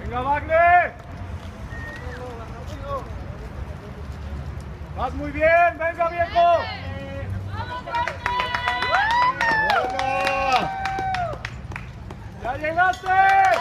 Venga, Wagner. Vas muy bien, venga, viejo. ¡Ya llegaste!